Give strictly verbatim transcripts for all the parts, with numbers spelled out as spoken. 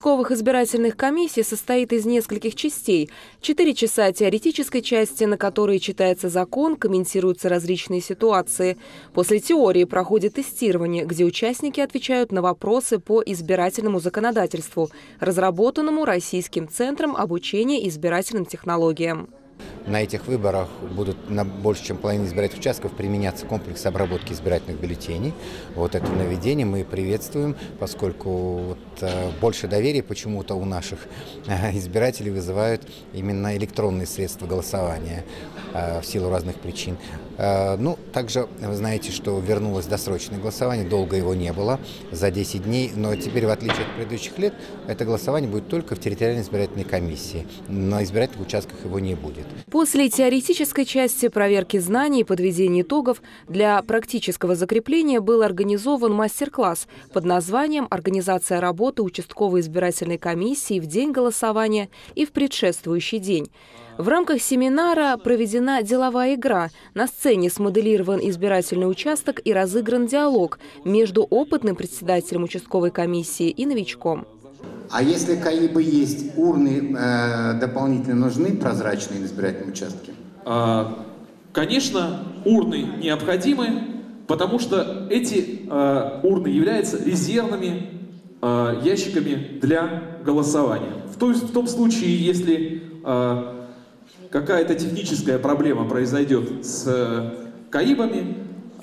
участковых избирательных комиссий состоит из нескольких частей. Четыре часа теоретической части, на которой читается закон, комментируются различные ситуации. После теории проходит тестирование, где участники отвечают на вопросы по избирательному законодательству, разработанному Российским центром обучения избирательным технологиям. На этих выборах будут на больше, чем половине избирательных участков применяться комплекс обработки избирательных бюллетеней. Вот это нововведение мы приветствуем, поскольку вот, э, больше доверия почему-то у наших э, избирателей вызывают именно электронные средства голосования э, в силу разных причин. Э, ну, также вы знаете, что вернулось досрочное голосование, долго его не было, за десять дней, но теперь, в отличие от предыдущих лет, это голосование будет только в территориальной избирательной комиссии. На избирательных участках его не будет. После теоретической части проверки знаний и подведения итогов для практического закрепления был организован мастер-класс под названием «Организация работы участковой избирательной комиссии в день голосования и в предшествующий день». В рамках семинара проведена деловая игра. На сцене смоделирован избирательный участок и разыгран диалог между опытным председателем участковой комиссии и новичком. А если КАИБы есть, урны э, дополнительно нужны, прозрачные на избирательном участке? А, конечно, урны необходимы, потому что эти э, урны являются резервными э, ящиками для голосования. В, то, в том случае, если э, какая-то техническая проблема произойдет с э, КАИБами,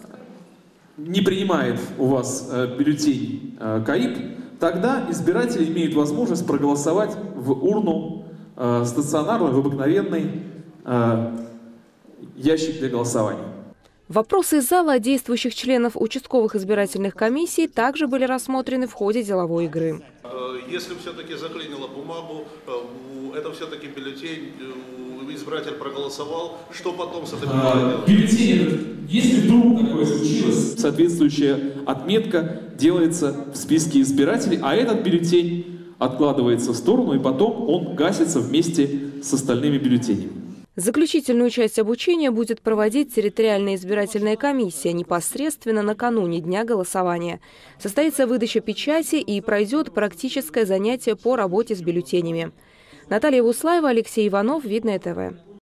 не принимает у вас э, бюллетень э, КАИБ, тогда избиратели имеют возможность проголосовать в урну э, стационарный, в обыкновенный э, ящик для голосования. Вопросы из зала действующих членов участковых избирательных комиссий также были рассмотрены в ходе деловой игры. Если все-таки заклинило бумагу, это все-таки бюллетень, избиратель проголосовал, что потом с этим а, бюллетень, если вдруг такое случилось, соответствующая отметка делается в списке избирателей, а этот бюллетень откладывается в сторону, и потом он гасится вместе с остальными бюллетенями. Заключительную часть обучения будет проводить территориальная избирательная комиссия непосредственно накануне дня голосования. Состоится выдача печати и пройдет практическое занятие по работе с бюллетенями. Наталья Буслаева, Алексей Иванов, Видное ТВ.